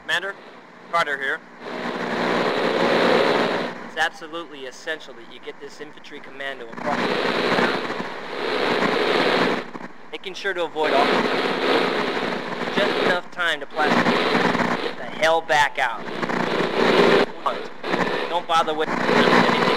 Commander, Carter here. It's absolutely essential that you get this infantry commando approximately down. Making sure to avoid all just enough time to plastic get the hell back out. Don't bother with